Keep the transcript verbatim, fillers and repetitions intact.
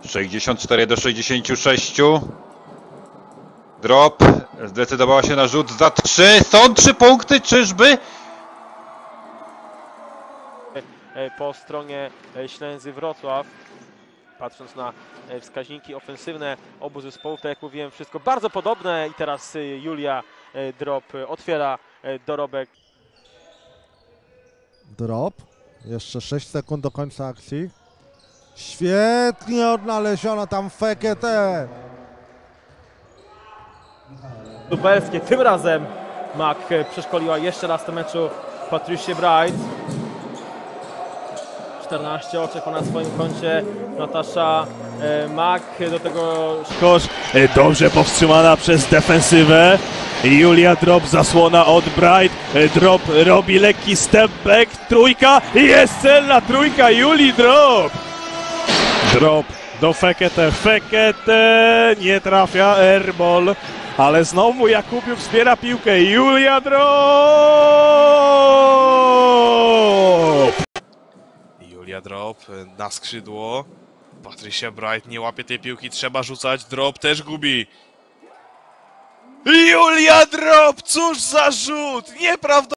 sześćdziesiąt cztery do sześćdziesięciu sześciu. Drop zdecydowała się na rzut za trzy. Są trzy punkty, czyżby? Po stronie Ślęzy Wrocław, patrząc na wskaźniki ofensywne obu zespołów, tak jak mówiłem, wszystko bardzo podobne i teraz Julia Drop otwiera dorobek. Drop, jeszcze sześć sekund do końca akcji. Świetnie odnaleziona tam Fekete. Lubelskie, tym razem Mac przeszkoliła jeszcze raz w meczu Patricia Bright. czternaście oczek na swoim koncie Natasza e, Mac, do tego kosz dobrze powstrzymana przez defensywę. Julia Drop, zasłona od Bright. Drop robi lekki step back, trójka, jest celna trójka Julii Drop. Drop do Fekete, Fekete nie trafia, airball, ale znowu Jakubiuk zbiera piłkę, Julia Drop. Julia Drop na skrzydło. Patricia Bright nie łapie tej piłki, trzeba rzucać. Drop też gubi. Julia Drop, cóż za rzut! Nieprawdopodobne!